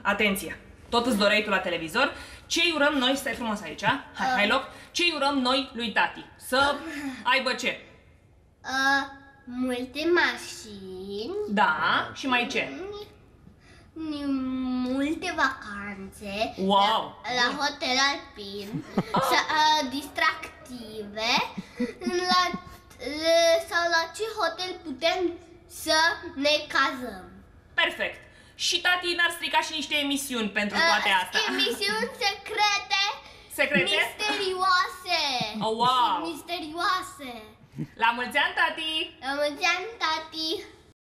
atenție! Tot îți doreai tu la televizor. Ce-i urăm noi, stai frumos aici, hai loc, ce-i urăm noi lui tati? Să aibă ce? Multe mașini. Da, și mai ce? Multe vacanțe. Wow! La hotel alpin. Distractive. Sau la ce hotel putem să ne cazăm. Perfect! Și tati n-ar strica și niște emisiuni pentru toate astea. Emisiuni secrete. Secrete? Misterioase. Oh, wow! Misterioase. La mulți ani, tati! La mulți ani, tati.